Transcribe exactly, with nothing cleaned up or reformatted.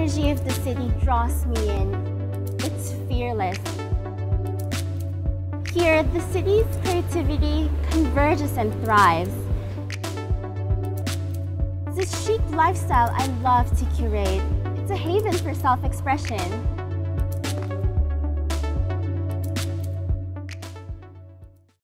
energy of the city draws me in. It's fearless. Here, the city's creativity converges and thrives. It's a chic lifestyle I love to curate. It's a haven for self-expression.